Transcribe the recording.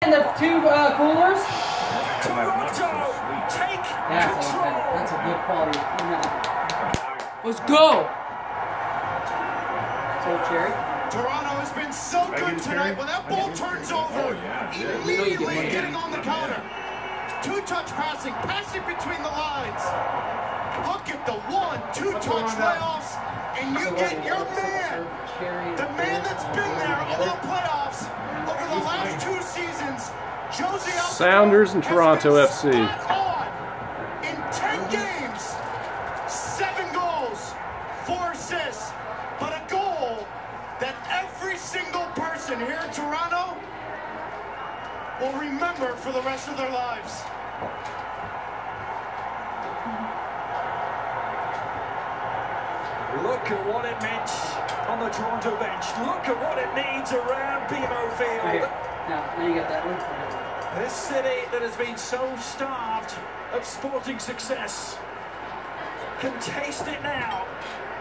And the two coolers. Toronto, take control. That's a good quality. Let's go. So Cherry. Toronto has been so good tonight. When that ball turns over, immediately getting on the counter. Two-touch passing between the lines. Look at the 1-2 touch layoffs, and you get your man, the man that's been there over the playoffs over the last 2 seasons. Josie Sounders and Toronto FC. In 10 games, 7 goals, 4 assists, but a goal that every single person here in Toronto will remember for the rest of their lives. Look at what it meant on the Toronto bench. Look at what it means around BMO Field. Now you got that one. This city that has been so starved of sporting success can taste it now.